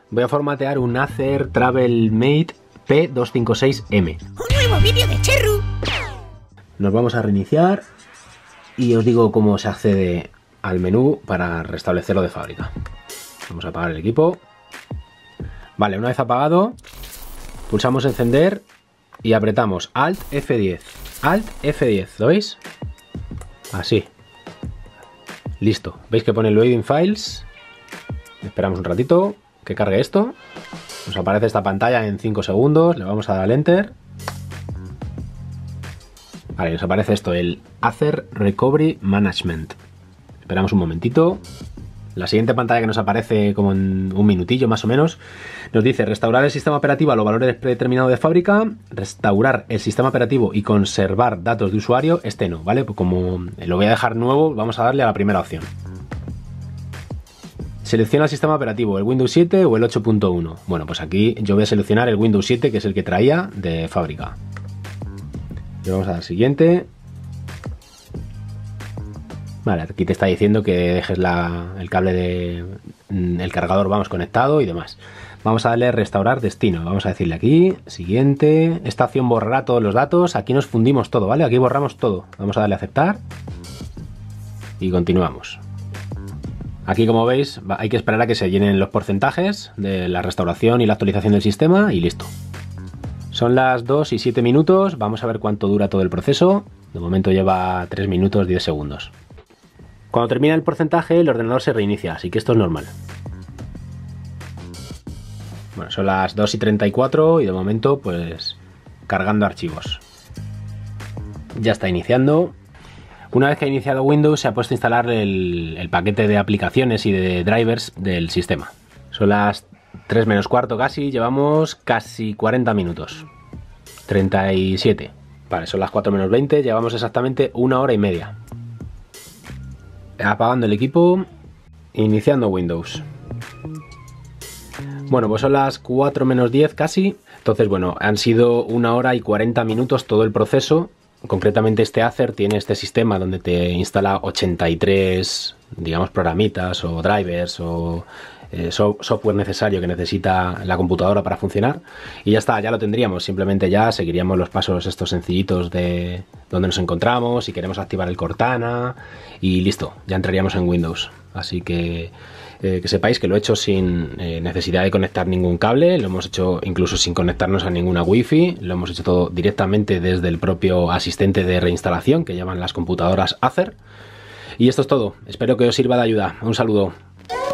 Voy a formatear un Acer TravelMate P256M. ¡Un nuevo vídeo de Cherru! Nos vamos a reiniciar y os digo cómo se accede al menú para restablecerlo de fábrica. Vamos a apagar el equipo. Vale, una vez apagado, pulsamos encender y apretamos Alt F10. Alt F10, ¿lo veis? Así. Listo. ¿Veis que pone Loading Files? Esperamos un ratito que cargue esto. Nos aparece esta pantalla en 5 segundos. Le vamos a dar al Enter. Vale, nos aparece esto, el Acer Recovery Management. Esperamos un momentito. La siguiente pantalla que nos aparece como en un minutillo más o menos nos dice restaurar el sistema operativo a los valores predeterminados de fábrica, restaurar el sistema operativo y conservar datos de usuario, este no, ¿vale? Pues como lo voy a dejar nuevo, vamos a darle a la primera opción. Selecciona el sistema operativo, el Windows 7 o el 8.1. Bueno, pues aquí yo voy a seleccionar el Windows 7, que es el que traía de fábrica. Le vamos a dar siguiente. Vale, aquí te está diciendo que dejes el cable del cargador, vamos, conectado y demás. Vamos a darle restaurar destino. Vamos a decirle aquí, siguiente. Esta opción borrará todos los datos. Aquí nos fundimos todo, ¿vale? Aquí borramos todo. Vamos a darle a aceptar. Y continuamos. Aquí, como veis, hay que esperar a que se llenen los porcentajes de la restauración y la actualización del sistema y listo. Son las 2 y 7 minutos. Vamos a ver cuánto dura todo el proceso. De momento lleva 3 minutos 10 segundos. Cuando termina el porcentaje, el ordenador se reinicia, así que esto es normal. Bueno, son las 2 y 34 y de momento, pues, cargando archivos. Ya está iniciando. Una vez que ha iniciado Windows, se ha puesto a instalar el paquete de aplicaciones y de drivers del sistema. Son las 3 menos cuarto casi, llevamos casi 40 minutos. 37. Vale, son las 4 menos 20, llevamos exactamente 1 hora y media. Apagando el equipo, iniciando Windows. Bueno, pues son las 4 menos 10 casi. Entonces, bueno, han sido 1 hora y 40 minutos todo el proceso. Concretamente este Acer tiene este sistema donde te instala 83, digamos, programitas o drivers o software necesario que necesita la computadora para funcionar. Y ya está, ya lo tendríamos. Simplemente ya seguiríamos los pasos estos sencillitos de donde nos encontramos, si queremos activar el Cortana y listo, ya entraríamos en Windows. Así que sepáis que lo he hecho sin necesidad de conectar ningún cable, lo hemos hecho incluso sin conectarnos a ninguna wifi, lo hemos hecho todo directamente desde el propio asistente de reinstalación que llaman las computadoras Acer. Y esto es todo, espero que os sirva de ayuda. Un saludo.